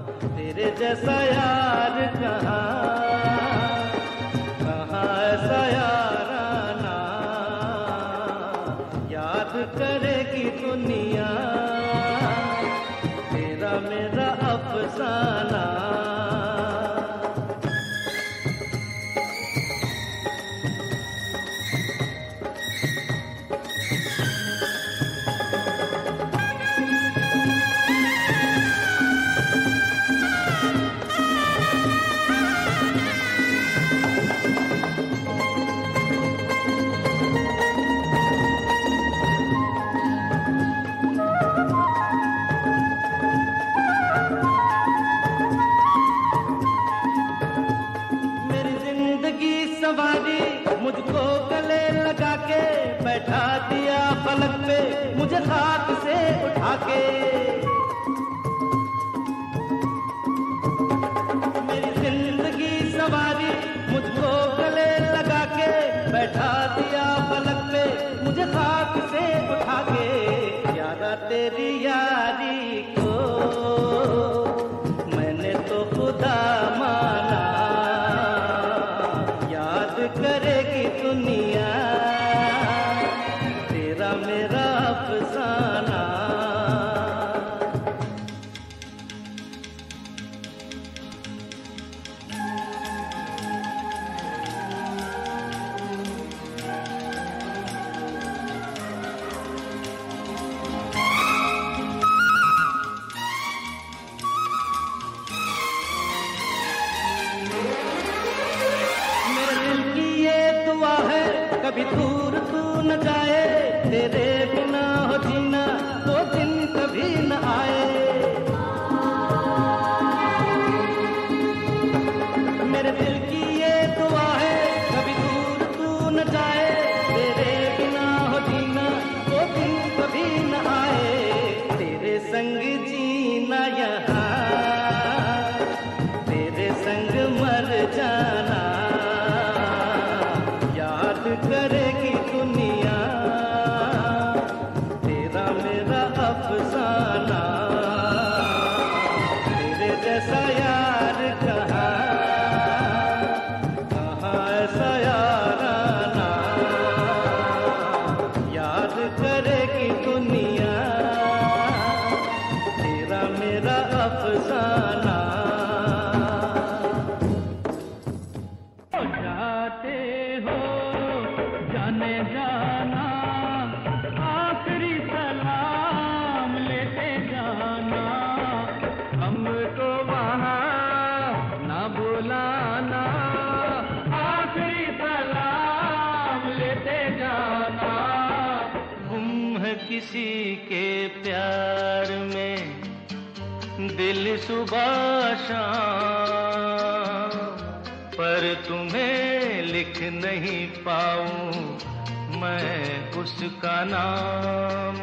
तेरे जैसा यार कहाँ, कहाँ ऐसा याराना, याद करेगी दुनिया तेरा मेरा अफसाना। सवारी मुझको गले लगा के बैठा दिया पलक पे मुझे खाक से उठा के। मेरी जिंदगी सवारी मुझको गले लगा के बैठा दिया पलक पे मुझे खाक से उठा के। यारा तेरी यारी को मैंने तो खुदा माना, करेगी दुनिया तेरा मेरा अफसाना। कभी दूर तू न जाए, तेरे बिना हो जीना वो दिन कभी न आए। मेरे दिल की ये दुआ है कभी दूर तू न जाए, तेरे बिना हो जीना वो दिन कभी न आए। तेरे संग जीना यहाँ, तेरे संग मर जाना, करेगी दुनिया तेरा मेरा अफसाना। तेरे जैसा यार कहाँ, कहाँ ऐसा याराना, याद करेगी दुनिया तेरा मेरा अफसाना। जाते हो जाने जाना, आखिरी सलाम लेते जाना, हमको वहाँ ना बुलाना, आखिरी सलाम लेते जाना। गुम है किसी के प्यार में दिल सुबह शाम, पर तुम्हें लिख नहीं पाऊं मैं उसका नाम।